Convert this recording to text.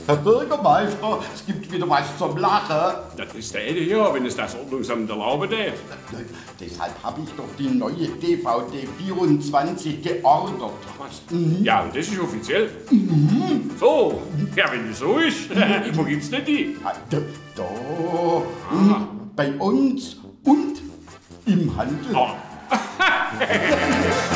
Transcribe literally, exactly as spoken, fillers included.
Herr Bürgermeister, es gibt wieder was zum Lachen. Das ist der Ede hier, wenn es das Ordnungsamt erlauben darf. Deshalb habe ich doch die neue D V D vierundzwanzig geordert. Was? Mhm. Ja, und das ist offiziell? Mhm. So, ja, wenn das so ist, wo gibt's denn die? Da, da ah. bei uns und im Handel. Oh.